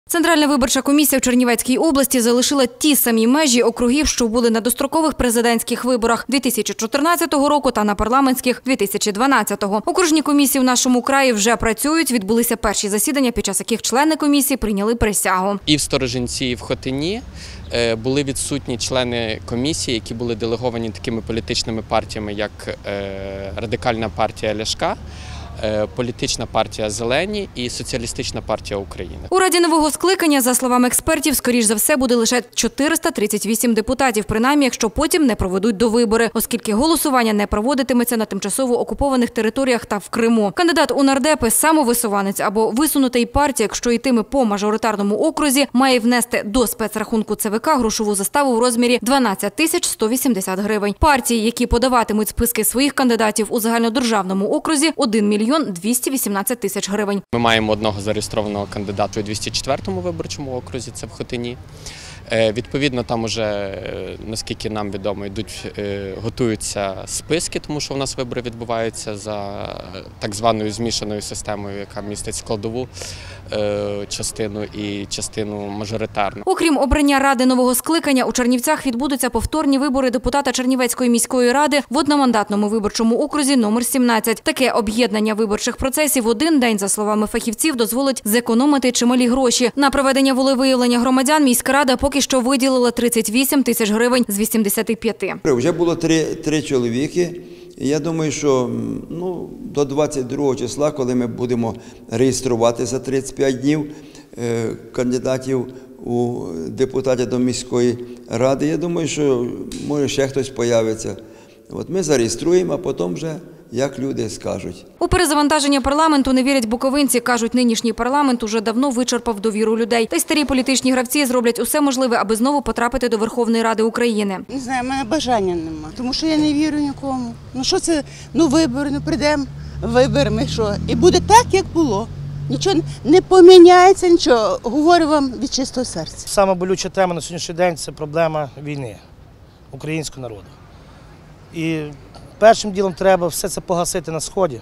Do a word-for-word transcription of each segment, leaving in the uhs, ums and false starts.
Центральна виборча комісія в Чернівецькій області залишила ті самі межі округів, що були на дострокових президентських виборах дві тисячі чотирнадцятого року та на парламентських дві тисячі дванадцятого. Окружні комісії в нашому краї вже працюють, відбулися перші засідання, під час яких члени комісії прийняли присягу. І в Сторожинці, і в Хотині були відсутні члени комісії, які були делеговані такими політичними партіями, як Радикальна партія Ляшка, Політична партія «Зелені» і Соціалістична партія України. У Раді нового скликання, за словами експертів, скоріш за все буде лише чотириста тридцять вісім депутатів, принаймні, якщо потім не проведуть довибори, оскільки голосування не проводитиметься на тимчасово окупованих територіях та в Криму. Кандидат у нардепи, самовисуванець або висунутий партія, якщо йтиме по мажоритарному окрузі, має внести до спецрахунку ЦВК грошову заставу в розмірі дванадцять тисяч сто вісімдесят гривень. Партії, які подаватимуть списки своїх кандидатів у загальнодержавному окрузі – один мільйон двісті вісімнадцять тисяч гривень. Ми маємо одного зареєстрованого кандидата у двісті четвертому виборчому окрузі, це в Хотині. Відповідно, там уже, наскільки нам відомо, йдуть, готуються списки, тому що у нас вибори відбуваються за так званою змішаною системою, яка містить складову частину і частину мажоритарну. Окрім обрання ради нового скликання, у Чернівцях відбудуться повторні вибори депутата Чернівецької міської ради в одномандатному виборчому окрузі номер сімнадцять. Таке об'єднання виборчих процесів в один день, за словами фахівців, дозволить зекономити чималі гроші. На проведення волевиявлення громадян міська рада поки що виділила тридцять вісім тисяч гривень з вісімдесяти п'яти. Вже було три, три чоловіки. Я думаю, що ну, до двадцять другого числа, коли ми будемо реєструвати за тридцять п'ять днів е, кандидатів у депутати до міської ради, я думаю, що може ще хтось появиться. От ми зареєструємо, а потім вже як люди скажуть. У перезавантаження парламенту не вірять буковинці. Кажуть, нинішній парламент уже давно вичерпав довіру людей. Та й старі політичні гравці зроблять усе можливе, аби знову потрапити до Верховної Ради України. Не знаю, в мене бажання нема, тому що я не вірю нікому. Ну що це, ну вибори, ну прийдемо, виберемо, що. І буде так, як було. Нічого не поміняється, нічого. Говорю вам від чистого серця. Саме болюча тема на сьогоднішній день – це проблема війни українського народу. І першим ділом треба все це погасити на Сході,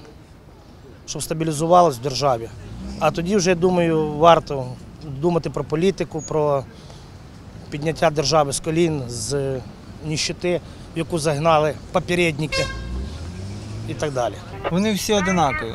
щоб стабілізувалося в державі. А тоді вже, я думаю, варто думати про політику, про підняття держави з колін, з ніщити, в яку загнали попередники і так далі. Вони всі одинакові.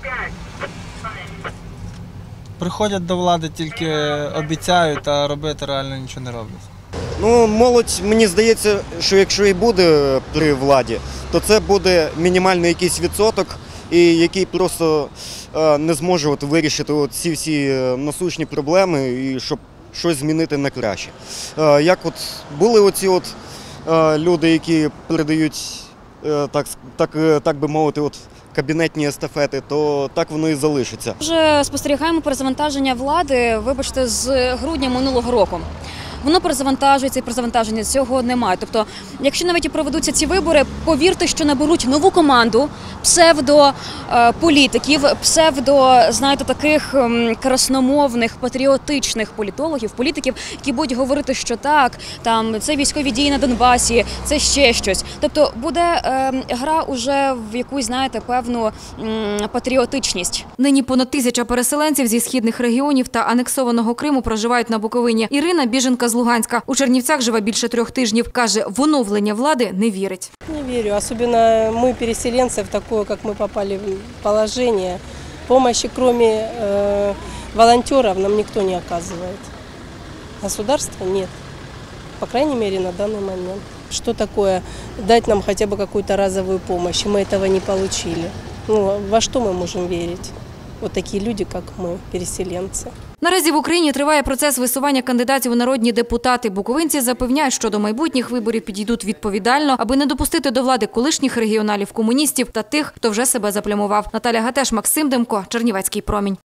Приходять до влади, тільки обіцяють, а робити реально нічого не роблять. Ну, молодь, мені здається, що якщо і буде при владі, то це буде мінімальний якийсь відсоток, і який просто е, не зможе от вирішити от ці всі насущні проблеми і щоб щось змінити на краще. Е, як от були оці от е, люди, які передають, е, так, так, так би мовити, от кабінетні естафети, то так воно і залишиться. Вже спостерігаємо перезавантаження влади, вибачте, з грудня минулого року. Воно перезавантажується і перезавантаження цього немає. Тобто, якщо навіть і проведуться ці вибори, повірте, що наберуть нову команду псевдополітиків, псевдо, знаєте, таких красномовних, патріотичних політологів, політиків, які будуть говорити, що так, там, це військові дії на Донбасі, це ще щось. Тобто, буде е, гра уже в якусь, знаєте, певну м, патріотичність. Нині понад тисяча переселенців зі східних регіонів та анексованого Криму проживають на Буковині. Ірина – біженка з Луганська. У Чернівцях живе більше трьох тижнів. Каже, в оновлення влади не вірить. Не вірю. Особливо ми, переселенці, в таке, як ми попали в положення. Помощи, кроме э, волонтеров, нам ніхто не оказує. Государства нет. По крайней мере, на данный момент. Что такое дать нам хотя бы какую-то разовую помощь? Мы этого не получили. Ну, во что мы можем верить? Вот такие люди, как мы, переселенцы. Наразі в Україні триває процес висування кандидатів у народні депутати. Буковинці запевняють, що до майбутніх виборів підійдуть відповідально, аби не допустити до влади колишніх регіоналів-комуністів та тих, хто вже себе заплямував. Наталя Гатеш, Максим Демко, Чернівецький промінь.